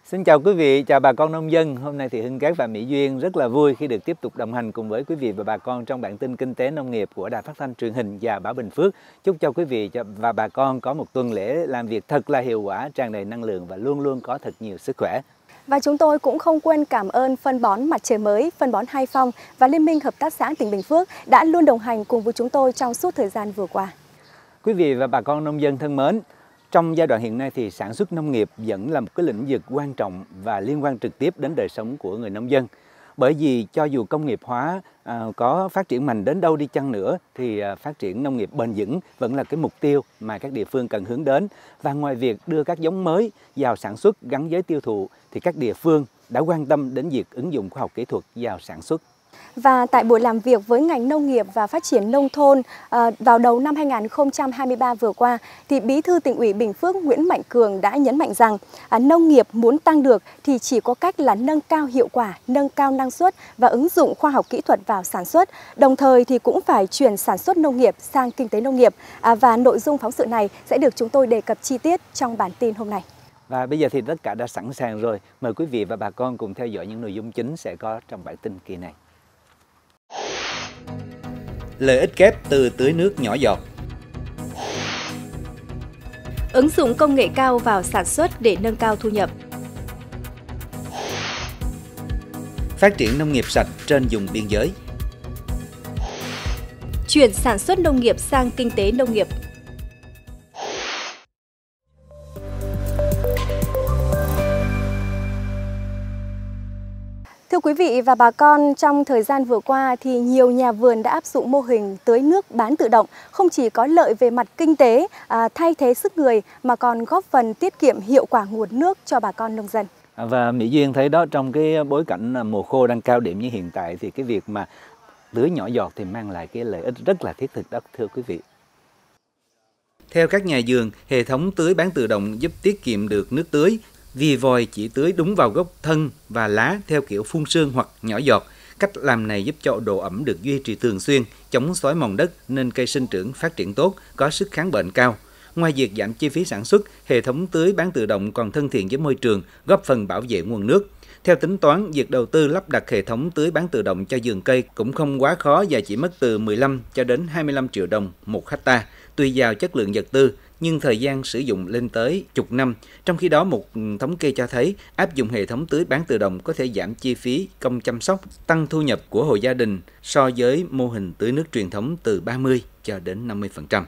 Xin chào quý vị, chào bà con nông dân. Hôm nay thì Hưng Cát và Mỹ Duyên rất là vui khi được tiếp tục đồng hành cùng với quý vị và bà con trong bản tin kinh tế nông nghiệp của Đài Phát thanh Truyền hình và Báo Bình Phước. Chúc cho quý vị và bà con có một tuần lễ làm việc thật là hiệu quả, tràn đầy năng lượng và luôn luôn có thật nhiều sức khỏe. Và chúng tôi cũng không quên cảm ơn phân bón Mặt Trời Mới, phân bón Hai Phong và Liên minh Hợp tác xã tỉnh Bình Phước đã luôn đồng hành cùng với chúng tôi trong suốt thời gian vừa qua. Quý vị và bà con nông dân thân mến, trong giai đoạn hiện nay thì sản xuất nông nghiệp vẫn là một cái lĩnh vực quan trọng và liên quan trực tiếp đến đời sống của người nông dân. Bởi vì cho dù công nghiệp hóa có phát triển mạnh đến đâu đi chăng nữa thì phát triển nông nghiệp bền vững vẫn là cái mục tiêu mà các địa phương cần hướng đến. Và ngoài việc đưa các giống mới vào sản xuất gắn với tiêu thụ thì các địa phương đã quan tâm đến việc ứng dụng khoa học kỹ thuật vào sản xuất. Và tại buổi làm việc với ngành nông nghiệp và phát triển nông thôn vào đầu năm 2023 vừa qua, thì Bí thư Tỉnh ủy Bình Phước Nguyễn Mạnh Cường đã nhấn mạnh rằng nông nghiệp muốn tăng được thì chỉ có cách là nâng cao hiệu quả, nâng cao năng suất và ứng dụng khoa học kỹ thuật vào sản xuất. Đồng thời thì cũng phải chuyển sản xuất nông nghiệp sang kinh tế nông nghiệp. Và nội dung phóng sự này sẽ được chúng tôi đề cập chi tiết trong bản tin hôm nay. Và bây giờ thì tất cả đã sẵn sàng rồi. Mời quý vị và bà con cùng theo dõi những nội dung chính sẽ có trong bản tin kỳ này. Lợi ích kép từ tưới nước nhỏ giọt. Ứng dụng công nghệ cao vào sản xuất để nâng cao thu nhập. Phát triển nông nghiệp sạch trên vùng biên giới. Chuyển sản xuất nông nghiệp sang kinh tế nông nghiệp. Thưa quý vị và bà con, trong thời gian vừa qua thì nhiều nhà vườn đã áp dụng mô hình tưới nước bán tự động, không chỉ có lợi về mặt kinh tế, thay thế sức người mà còn góp phần tiết kiệm hiệu quả nguồn nước cho bà con nông dân. Và Mỹ Duyên thấy đó, trong cái bối cảnh mùa khô đang cao điểm như hiện tại thì cái việc mà tưới nhỏ giọt thì mang lại cái lợi ích rất là thiết thực đó, thưa quý vị. Theo các nhà vườn, hệ thống tưới bán tự động giúp tiết kiệm được nước tưới, vì vòi chỉ tưới đúng vào gốc thân và lá theo kiểu phun sương hoặc nhỏ giọt. Cách làm này giúp cho độ ẩm được duy trì thường xuyên, chống xói mòn đất nên cây sinh trưởng phát triển tốt, có sức kháng bệnh cao. Ngoài việc giảm chi phí sản xuất, hệ thống tưới bán tự động còn thân thiện với môi trường, góp phần bảo vệ nguồn nước. Theo tính toán, việc đầu tư lắp đặt hệ thống tưới bán tự động cho vườn cây cũng không quá khó và chỉ mất từ 15 cho đến 25 triệu đồng một hectare, tùy vào chất lượng vật tư, nhưng thời gian sử dụng lên tới chục năm. Trong khi đó, một thống kê cho thấy áp dụng hệ thống tưới bán tự động có thể giảm chi phí công chăm sóc, tăng thu nhập của hộ gia đình so với mô hình tưới nước truyền thống từ 30 cho đến 50%.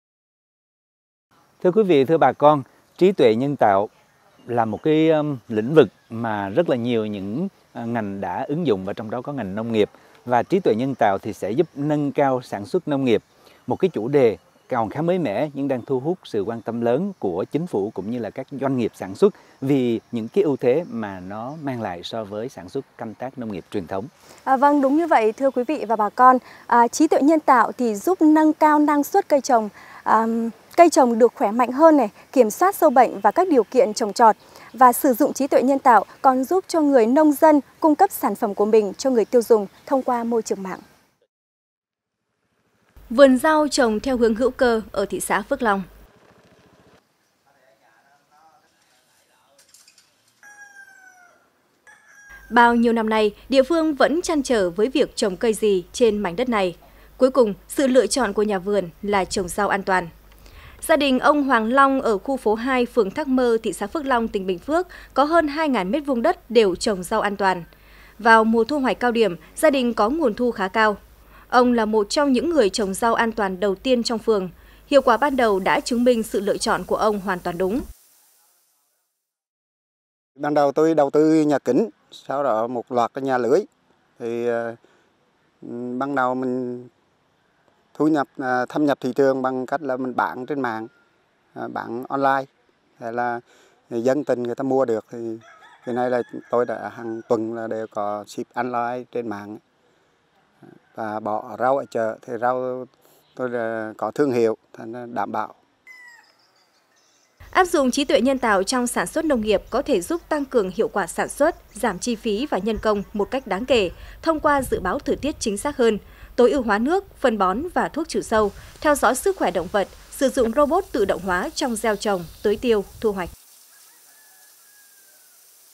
Thưa quý vị, thưa bà con, trí tuệ nhân tạo là một cái lĩnh vực mà rất là nhiều những ngành đã ứng dụng, và trong đó có ngành nông nghiệp. Và trí tuệ nhân tạo thì sẽ giúp nâng cao sản xuất nông nghiệp, một cái chủ đề còn khá mới mẻ nhưng đang thu hút sự quan tâm lớn của chính phủ cũng như là các doanh nghiệp sản xuất, vì những cái ưu thế mà nó mang lại so với sản xuất canh tác nông nghiệp truyền thống. Vâng, đúng như vậy thưa quý vị và bà con. Trí tuệ nhân tạo thì giúp nâng cao năng suất cây trồng, cây trồng được khỏe mạnh hơn này, kiểm soát sâu bệnh và các điều kiện trồng trọt. Và sử dụng trí tuệ nhân tạo còn giúp cho người nông dân cung cấp sản phẩm của mình cho người tiêu dùng thông qua môi trường mạng. Vườn rau trồng theo hướng hữu cơ ở thị xã Phước Long. Bao nhiêu năm nay, địa phương vẫn trăn trở với việc trồng cây gì trên mảnh đất này. Cuối cùng, sự lựa chọn của nhà vườn là trồng rau an toàn. Gia đình ông Hoàng Long ở khu phố 2, phường Thác Mơ, thị xã Phước Long, tỉnh Bình Phước có hơn 2.000 m² đất đều trồng rau an toàn. Vào mùa thu hoạch cao điểm, gia đình có nguồn thu khá cao. Ông là một trong những người trồng rau an toàn đầu tiên trong phường. Hiệu quả ban đầu đã chứng minh sự lựa chọn của ông hoàn toàn đúng. Ban đầu tôi đầu tư nhà kính, sau đó một loạt cái nhà lưới. Thì ban đầu mình thâm nhập thị trường bằng cách là mình bán trên mạng, bán online, hay là người dân tình người ta mua được. Thì cái này là tôi đã hàng tuần là đều có ship online trên mạng. Và bỏ rau ở chợ thì rau tôi là có thương hiệu, thành đảm bảo. Áp dụng trí tuệ nhân tạo trong sản xuất nông nghiệp có thể giúp tăng cường hiệu quả sản xuất, giảm chi phí và nhân công một cách đáng kể thông qua dự báo thời tiết chính xác hơn, tối ưu hóa nước, phân bón và thuốc trừ sâu, theo dõi sức khỏe động vật, sử dụng robot tự động hóa trong gieo trồng, tưới tiêu, thu hoạch.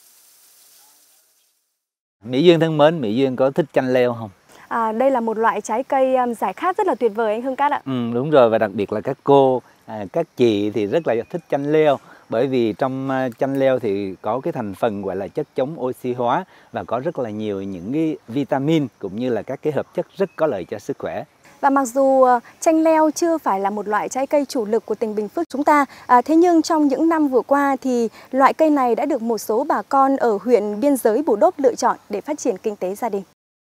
Mỹ Duyên thân mến, Mỹ Duyên có thích chanh leo không? Đây là một loại trái cây giải khát rất là tuyệt vời anh Hưng Cát ạ. Đúng rồi, và đặc biệt là các cô, các chị thì rất là thích chanh leo. Bởi vì trong chanh leo thì có cái thành phần gọi là chất chống oxy hóa và có rất là nhiều những cái vitamin cũng như là các cái hợp chất rất có lợi cho sức khỏe. Và mặc dù chanh leo chưa phải là một loại trái cây chủ lực của tỉnh Bình Phước chúng ta, thế nhưng trong những năm vừa qua thì loại cây này đã được một số bà con ở huyện biên giới Bù Đốp lựa chọn để phát triển kinh tế gia đình.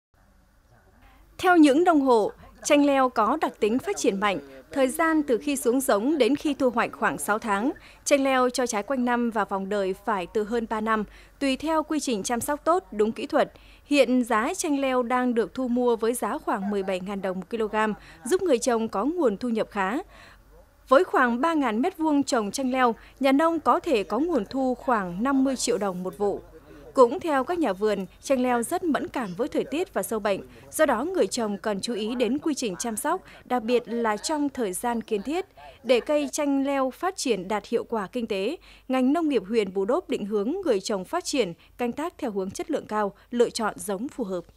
Theo những nông hộ, chanh leo có đặc tính phát triển mạnh, thời gian từ khi xuống giống đến khi thu hoạch khoảng 6 tháng. Chanh leo cho trái quanh năm và vòng đời phải từ hơn 3 năm, tùy theo quy trình chăm sóc tốt, đúng kỹ thuật. Hiện giá chanh leo đang được thu mua với giá khoảng 17.000 đồng một kg, giúp người trồng có nguồn thu nhập khá. Với khoảng 3.000 m² trồng chanh leo, nhà nông có thể có nguồn thu khoảng 50 triệu đồng một vụ. Cũng theo các nhà vườn, chanh leo rất mẫn cảm với thời tiết và sâu bệnh, do đó người trồng cần chú ý đến quy trình chăm sóc, đặc biệt là trong thời gian kiến thiết. Để cây chanh leo phát triển đạt hiệu quả kinh tế, ngành nông nghiệp huyện Bù Đốp định hướng người trồng phát triển, canh tác theo hướng chất lượng cao, lựa chọn giống phù hợp.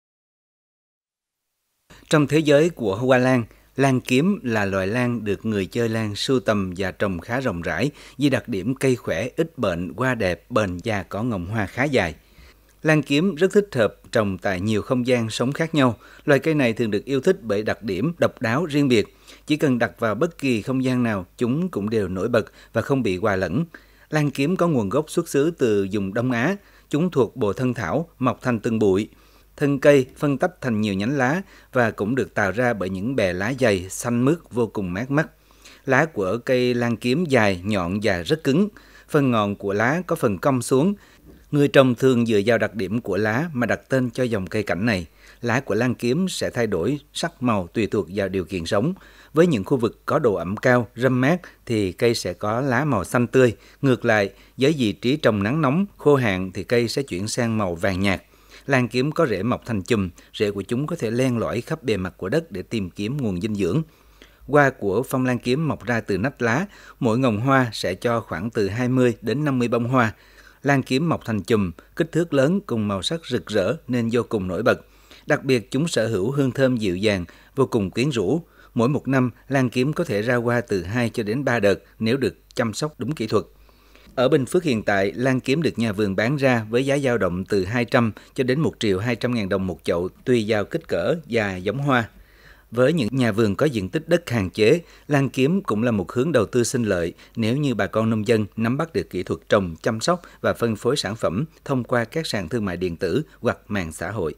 Trong thế giới của hoa lan, lan kiếm là loài lan được người chơi lan sưu tầm và trồng khá rộng rãi vì đặc điểm cây khỏe, ít bệnh, hoa đẹp, bền và có ngồng hoa khá dài. Lan kiếm rất thích hợp trồng tại nhiều không gian sống khác nhau. Loài cây này thường được yêu thích bởi đặc điểm độc đáo riêng biệt. Chỉ cần đặt vào bất kỳ không gian nào, chúng cũng đều nổi bật và không bị hòa lẫn. Lan kiếm có nguồn gốc xuất xứ từ vùng Đông Á. Chúng thuộc bộ thân thảo, mọc thành từng bụi. Thân cây phân tách thành nhiều nhánh lá và cũng được tạo ra bởi những bè lá dày, xanh mướt vô cùng mát mắt. Lá của cây lan kiếm dài, nhọn và rất cứng. Phần ngọn của lá có phần cong xuống. Người trồng thường dựa vào đặc điểm của lá mà đặt tên cho dòng cây cảnh này. Lá của lan kiếm sẽ thay đổi sắc màu tùy thuộc vào điều kiện sống. Với những khu vực có độ ẩm cao, râm mát thì cây sẽ có lá màu xanh tươi. Ngược lại, với vị trí trồng nắng nóng, khô hạn thì cây sẽ chuyển sang màu vàng nhạt. Lan kiếm có rễ mọc thành chùm, rễ của chúng có thể len lỏi khắp bề mặt của đất để tìm kiếm nguồn dinh dưỡng. Hoa của phong lan kiếm mọc ra từ nách lá, mỗi ngồng hoa sẽ cho khoảng từ 20 đến 50 bông hoa. Lan kiếm mọc thành chùm, kích thước lớn cùng màu sắc rực rỡ nên vô cùng nổi bật. Đặc biệt chúng sở hữu hương thơm dịu dàng, vô cùng quyến rũ. Mỗi một năm, lan kiếm có thể ra hoa từ 2 cho đến 3 đợt nếu được chăm sóc đúng kỹ thuật. Ở Bình Phước hiện tại, lan kiếm được nhà vườn bán ra với giá dao động từ 200 cho đến 1.200.000 đồng một chậu tùy vào kích cỡ và giống hoa. Với những nhà vườn có diện tích đất hạn chế, lan kiếm cũng là một hướng đầu tư sinh lợi nếu như bà con nông dân nắm bắt được kỹ thuật trồng, chăm sóc và phân phối sản phẩm thông qua các sàn thương mại điện tử hoặc mạng xã hội.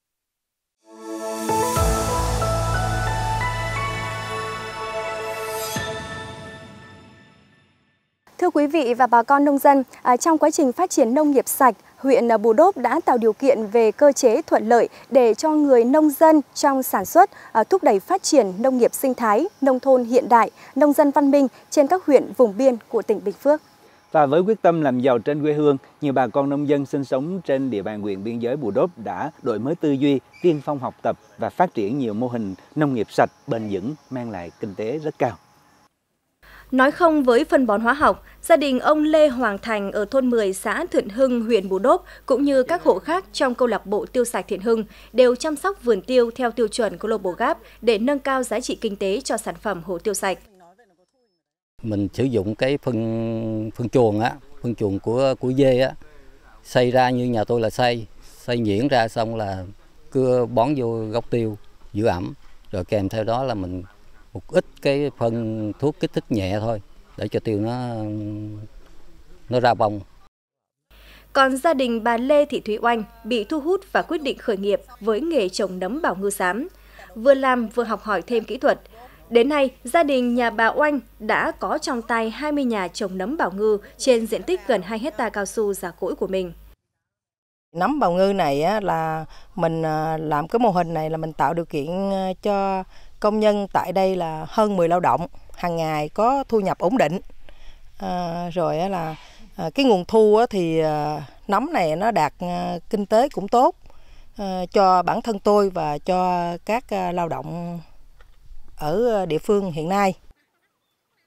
Thưa quý vị và bà con nông dân, trong quá trình phát triển nông nghiệp sạch, huyện Bù Đốp đã tạo điều kiện về cơ chế thuận lợi để cho người nông dân trong sản xuất thúc đẩy phát triển nông nghiệp sinh thái, nông thôn hiện đại, nông dân văn minh trên các huyện vùng biên của tỉnh Bình Phước. Và với quyết tâm làm giàu trên quê hương, nhiều bà con nông dân sinh sống trên địa bàn huyện biên giới Bù Đốp đã đổi mới tư duy, tiên phong học tập và phát triển nhiều mô hình nông nghiệp sạch, bền vững, mang lại kinh tế rất cao. Nói không với phân bón hóa học, gia đình ông Lê Hoàng Thành ở thôn 10 xã Thiện Hưng, huyện Bù Đốp cũng như các hộ khác trong câu lạc bộ tiêu sạch Thiện Hưng đều chăm sóc vườn tiêu theo tiêu chuẩn Global Gap để nâng cao giá trị kinh tế cho sản phẩm hồ tiêu sạch. Mình sử dụng cái phân chuồng của dê á, xay ra như nhà tôi là xay nhuyễn ra xong là cưa bón vô gốc tiêu giữ ẩm, rồi kèm theo đó là mình một ít cái phân thuốc kích thích nhẹ thôi để cho tiêu nó ra bông. Còn gia đình bà Lê Thị Thúy Oanh bị thu hút và quyết định khởi nghiệp với nghề trồng nấm bảo ngư xám. Vừa làm vừa học hỏi thêm kỹ thuật. Đến nay, gia đình nhà bà Oanh đã có trong tay 20 nhà trồng nấm bảo ngư trên diện tích gần 2 hectare cao su già cỗi của mình. Nấm bào ngư này là mình làm cái mô hình này là mình tạo điều kiện cho công nhân tại đây là hơn 10 lao động, hàng ngày có thu nhập ổn định. Rồi là cái nguồn thu thì nấm này nó đạt kinh tế cũng tốt cho bản thân tôi và cho các lao động ở địa phương hiện nay.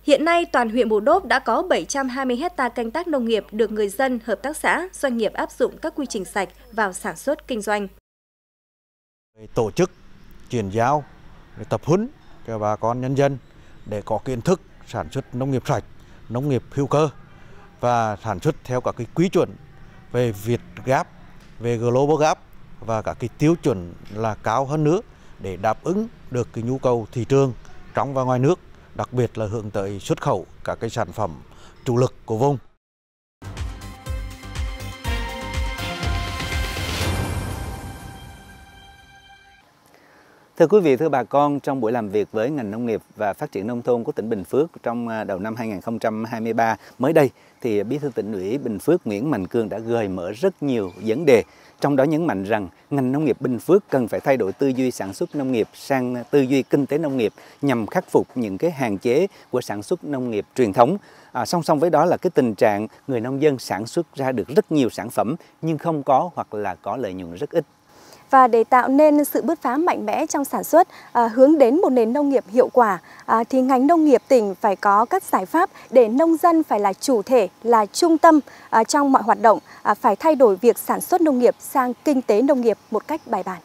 Hiện nay, toàn huyện Bù Đốp đã có 720 hecta canh tác nông nghiệp được người dân, hợp tác xã, doanh nghiệp áp dụng các quy trình sạch vào sản xuất kinh doanh. Tổ chức chuyển giao, tập huấn cho bà con nhân dân để có kiến thức sản xuất nông nghiệp sạch, nông nghiệp hữu cơ và sản xuất theo các cái quy chuẩn về Việt Gap, về Global Gap và các cái tiêu chuẩn là cao hơn nữa để đáp ứng được cái nhu cầu thị trường trong và ngoài nước, đặc biệt là hướng tới xuất khẩu các cái sản phẩm chủ lực của vùng. Thưa quý vị, thưa bà con, trong buổi làm việc với ngành nông nghiệp và phát triển nông thôn của tỉnh Bình Phước trong đầu năm 2023 mới đây, thì Bí thư Tỉnh ủy Bình Phước Nguyễn Mạnh Cường đã gợi mở rất nhiều vấn đề, trong đó nhấn mạnh rằng ngành nông nghiệp Bình Phước cần phải thay đổi tư duy sản xuất nông nghiệp sang tư duy kinh tế nông nghiệp nhằm khắc phục những cái hạn chế của sản xuất nông nghiệp truyền thống. Song song với đó là cái tình trạng người nông dân sản xuất ra được rất nhiều sản phẩm nhưng không có hoặc là có lợi nhuận rất ít. Và để tạo nên sự bứt phá mạnh mẽ trong sản xuất, hướng đến một nền nông nghiệp hiệu quả, thì ngành nông nghiệp tỉnh phải có các giải pháp để nông dân phải là chủ thể, là trung tâm trong mọi hoạt động, phải thay đổi việc sản xuất nông nghiệp sang kinh tế nông nghiệp một cách bài bản.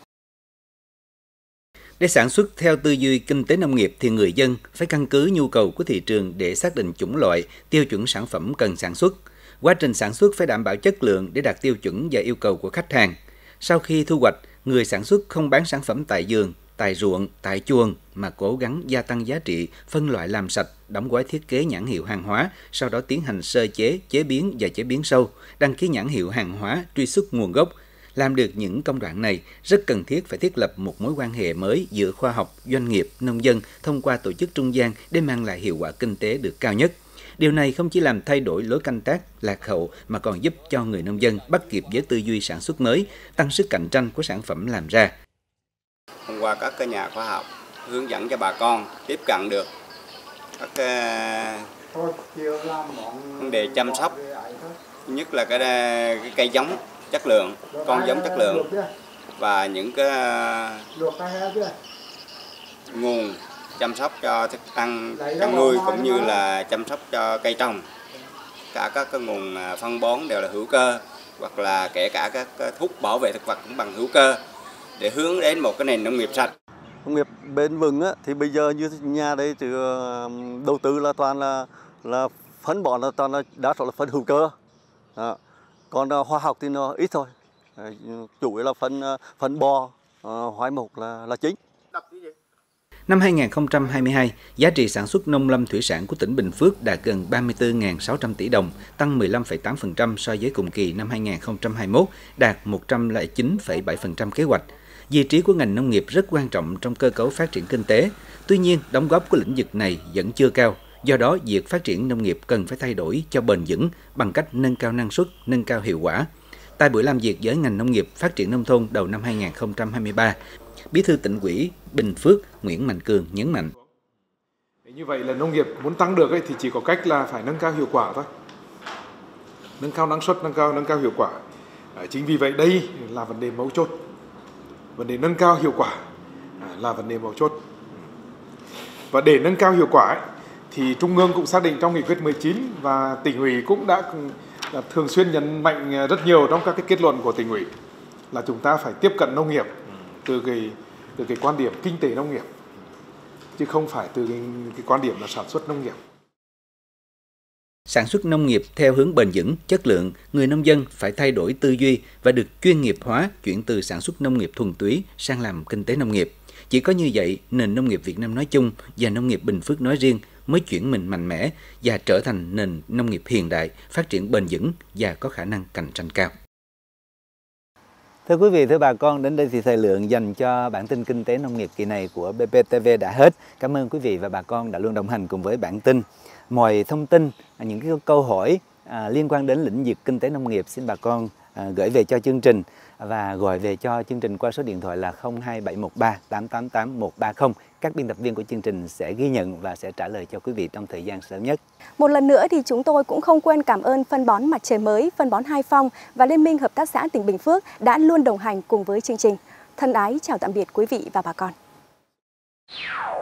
Để sản xuất theo tư duy kinh tế nông nghiệp thì người dân phải căn cứ nhu cầu của thị trường để xác định chủng loại, tiêu chuẩn sản phẩm cần sản xuất. Quá trình sản xuất phải đảm bảo chất lượng để đạt tiêu chuẩn và yêu cầu của khách hàng. Sau khi thu hoạch, người sản xuất không bán sản phẩm tại vườn, tại ruộng, tại chuồng mà cố gắng gia tăng giá trị, phân loại làm sạch, đóng gói thiết kế nhãn hiệu hàng hóa, sau đó tiến hành sơ chế, chế biến và chế biến sâu, đăng ký nhãn hiệu hàng hóa, truy xuất nguồn gốc. Làm được những công đoạn này, rất cần thiết phải thiết lập một mối quan hệ mới giữa khoa học, doanh nghiệp, nông dân thông qua tổ chức trung gian để mang lại hiệu quả kinh tế được cao nhất. Điều này không chỉ làm thay đổi lối canh tác lạc hậu mà còn giúp cho người nông dân bắt kịp với tư duy sản xuất mới, tăng sức cạnh tranh của sản phẩm làm ra. Thông qua các nhà khoa học hướng dẫn cho bà con tiếp cận được các vấn đề chăm sóc, nhất là cái cây giống chất lượng, con giống chất lượng và những cái nguồn chăm sóc cho thức ăn chăn nuôi cũng như là chăm sóc cho cây trồng. Cả các cái nguồn phân bón đều là hữu cơ, hoặc là kể cả các thuốc bảo vệ thực vật cũng bằng hữu cơ để hướng đến một cái nền nông nghiệp sạch. Nông nghiệp bền vững thì bây giờ như nhà đây thì đầu tư là toàn là phân bón, là toàn là đa số là phân hữu cơ. Còn hóa học thì nó ít thôi. Chủ yếu là phân bò, hoai mục là chính. Năm 2022, giá trị sản xuất nông lâm thủy sản của tỉnh Bình Phước đạt gần 34.600 tỷ đồng, tăng 15,8% so với cùng kỳ năm 2021, đạt 109,7% kế hoạch. Vị trí của ngành nông nghiệp rất quan trọng trong cơ cấu phát triển kinh tế. Tuy nhiên, đóng góp của lĩnh vực này vẫn chưa cao. Do đó, việc phát triển nông nghiệp cần phải thay đổi cho bền vững bằng cách nâng cao năng suất, nâng cao hiệu quả. Tại buổi làm việc với ngành nông nghiệp phát triển nông thôn đầu năm 2023, Bí thư Tỉnh ủy Bình Phước Nguyễn Mạnh Cường nhấn mạnh. Như vậy là nông nghiệp muốn tăng được thì chỉ có cách là phải nâng cao hiệu quả thôi. Nâng cao năng suất, nâng cao hiệu quả. Chính vì vậy đây là vấn đề mấu chốt. Vấn đề nâng cao hiệu quả là vấn đề mấu chốt. Và để nâng cao hiệu quả thì Trung ương cũng xác định trong nghị quyết 19 và Tỉnh ủy cũng đã thường xuyên nhấn mạnh rất nhiều trong các cái kết luận của Tỉnh ủy là chúng ta phải tiếp cận nông nghiệp từ cái quan điểm kinh tế nông nghiệp, chứ không phải từ cái quan điểm là sản xuất nông nghiệp. Sản xuất nông nghiệp theo hướng bền vững, chất lượng, người nông dân phải thay đổi tư duy và được chuyên nghiệp hóa, chuyển từ sản xuất nông nghiệp thuần túy sang làm kinh tế nông nghiệp. Chỉ có như vậy, nền nông nghiệp Việt Nam nói chung và nông nghiệp Bình Phước nói riêng mới chuyển mình mạnh mẽ và trở thành nền nông nghiệp hiện đại, phát triển bền vững và có khả năng cạnh tranh cao. Thưa quý vị, thưa bà con, đến đây thì thời lượng dành cho bản tin kinh tế nông nghiệp kỳ này của BPTV đã hết. Cảm ơn quý vị và bà con đã luôn đồng hành cùng với bản tin. Mọi thông tin, những cái câu hỏi liên quan đến lĩnh vực kinh tế nông nghiệp xin bà con gửi về cho chương trình và gọi về cho chương trình qua số điện thoại là 02713 888 130. Các biên tập viên của chương trình sẽ ghi nhận và sẽ trả lời cho quý vị trong thời gian sớm nhất. Một lần nữa thì chúng tôi cũng không quên cảm ơn phân bón Mặt Trời Mới, phân bón Hai Phong và Liên minh Hợp tác xã tỉnh Bình Phước đã luôn đồng hành cùng với chương trình. Thân ái chào tạm biệt quý vị và bà con.